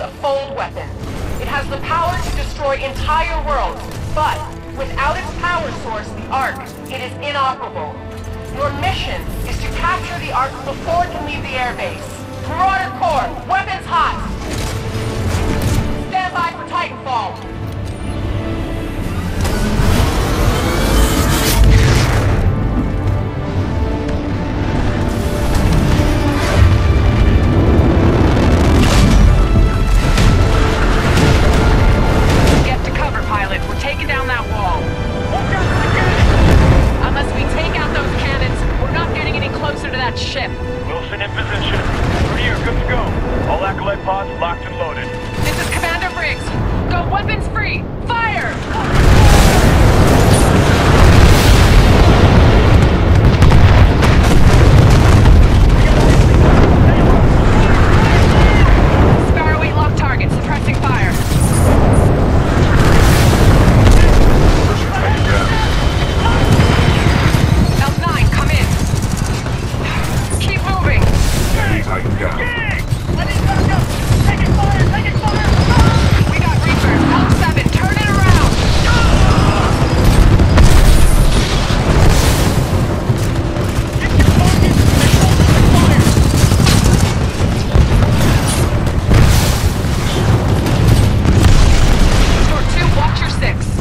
a fold weapon. It has the power to destroy entire worlds, but without its power source, the Ark, it is inoperable. Your mission is to capture the Ark before it can leave the airbase. Marauder Corps, weapons hot! Stand by for Titanfall. We're taking down that wall. Unless we take out those cannons, we're not getting any closer to that ship. Wilson in position. We're here, good to go. All Acolyte pods locked and loaded. This is Commander Briggs. Go weapons free. Fire! Sparrow 8 lock target, suppressing fire. L9, come in. Keep moving. Titan down. Let it back up! Taking fire! Taking fire! We got Reaper. L7, turn it around. Get your focus! They're holding fire! Store 2, watch your 6.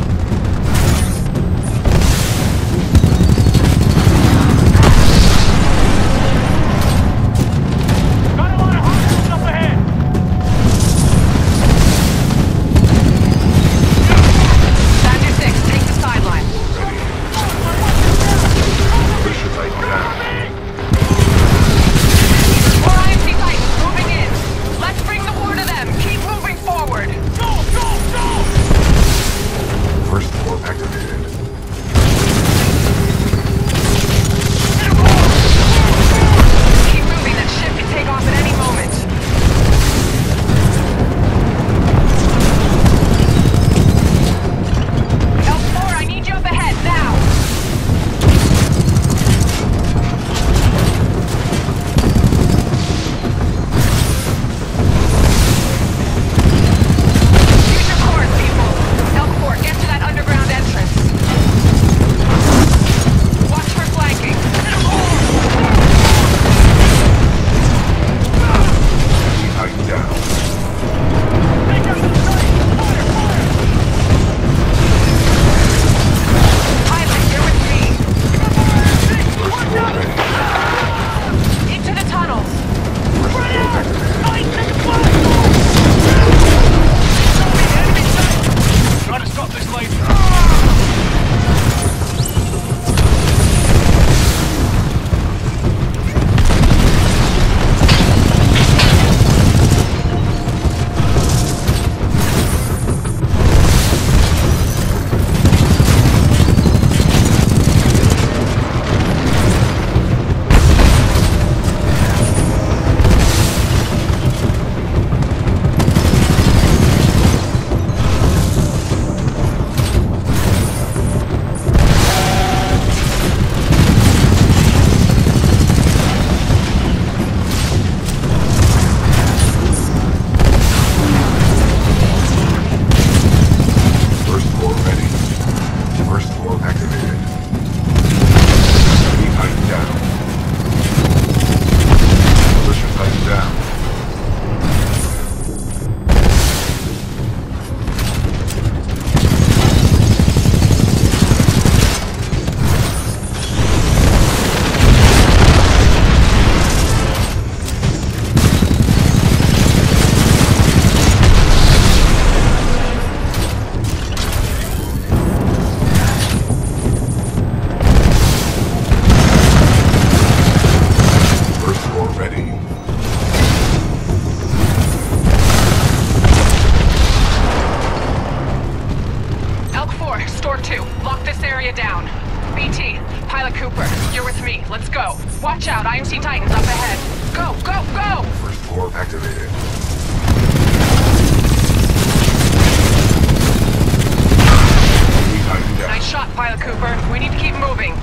Watch out, IMC Titans up ahead. Go, go, go! First floor activated. Nice shot, Pilot Cooper. We need to keep moving.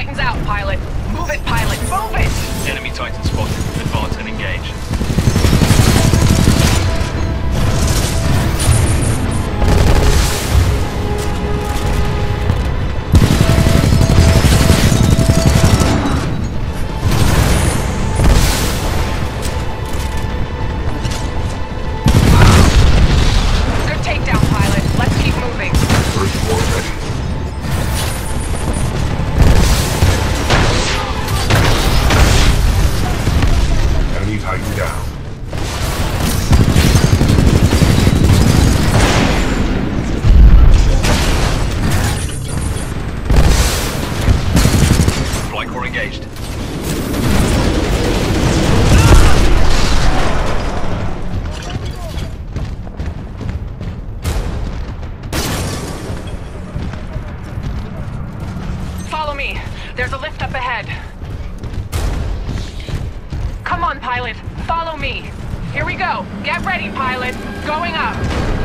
Titan's out, pilot. Move it, pilot. Move it! Enemy Titan spotted. Advance and engage. Good takedown, pilot. Let's keep moving. First floor ready. Enemy Titan down. Flight core engaged. Follow me. There's a lift up ahead. Come on, pilot. Follow me. Here we go. Get ready, pilot. Going up.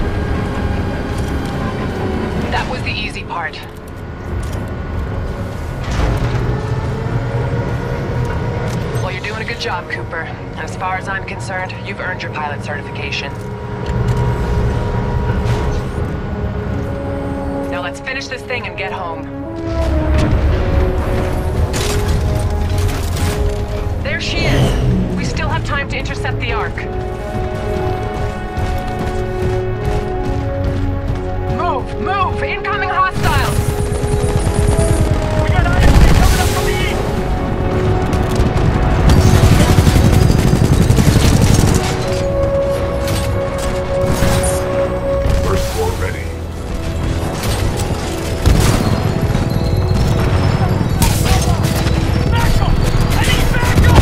That was the easy part. Well, you're doing a good job, Cooper. And as far as I'm concerned, you've earned your pilot certification. Now let's finish this thing and get home. There she is. We still have time to intercept the Ark. Move! Move! Incoming hostiles! We got IMC coming up from the east! First floor ready. Backup! I need backup!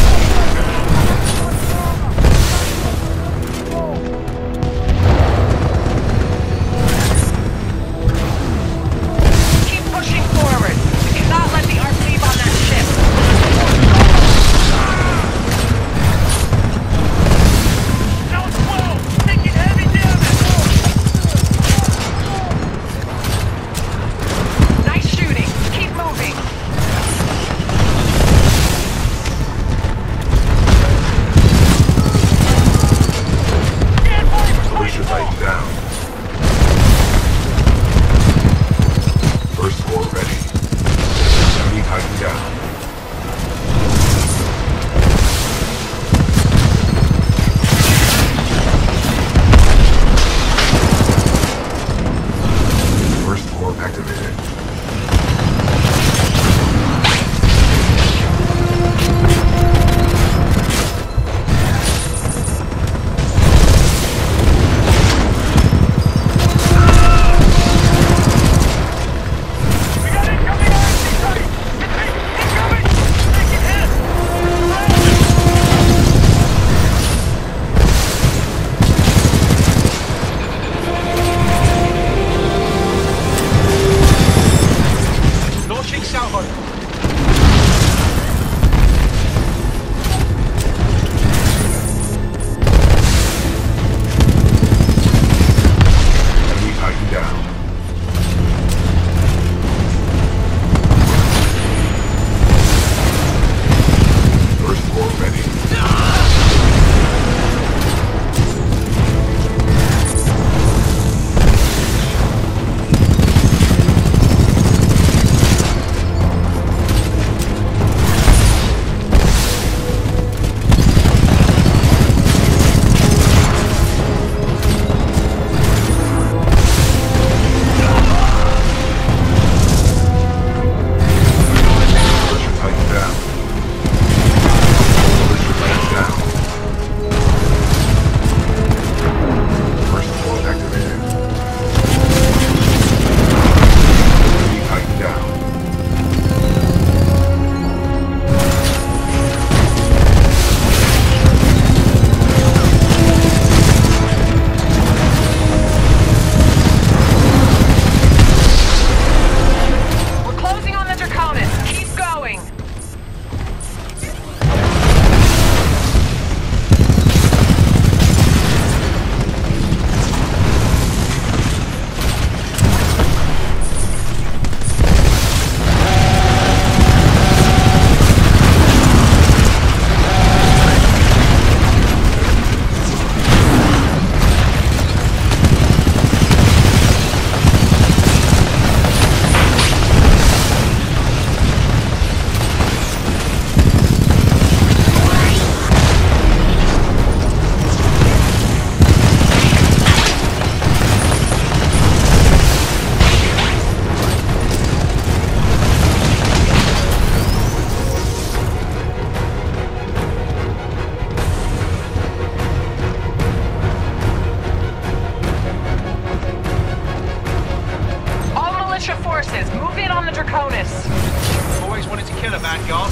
Draconis. Always wanted to kill a Vanguard.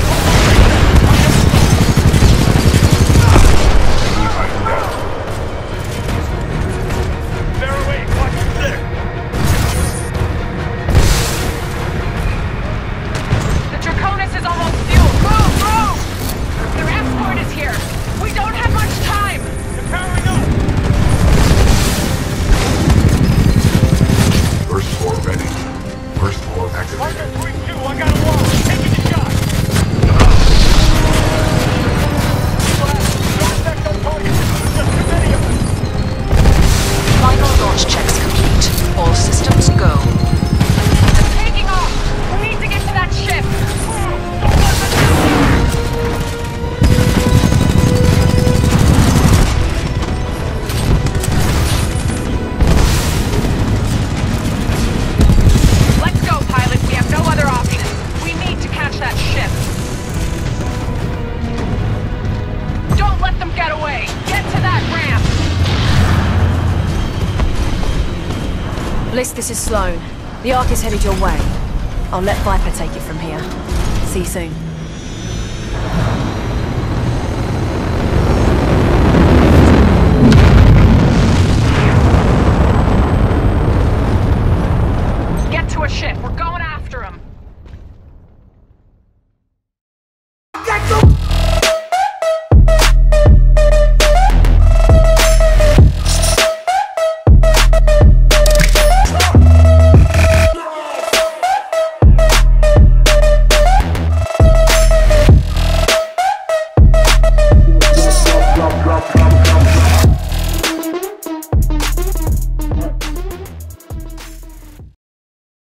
Enemy Titan down. Bear away, watch your six. The Draconis is almost fueled. Move, move! Their escort is here. We don't have much time. They're powering up. First floor ready. First floor activated. Marker 3-2, I got a wall. Taking the shot. Final launch checks complete. All systems go. They're taking off. We need to get to that ship. Let's go, pilot. We have no other option. We need to catch that ship. Don't let them get away. Get to that ramp. Bliss, this is Sloan. The Ark is headed your way. I'll let Viper take it from here. See you soon.